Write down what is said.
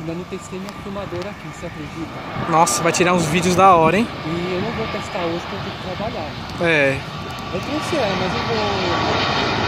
ainda não testei minha filmadora aqui, você acredita? Nossa, vai tirar uns vídeos da hora, hein? E eu não vou testar hoje porque eu tenho que trabalhar. É. Eu trouxe ela, mas eu vou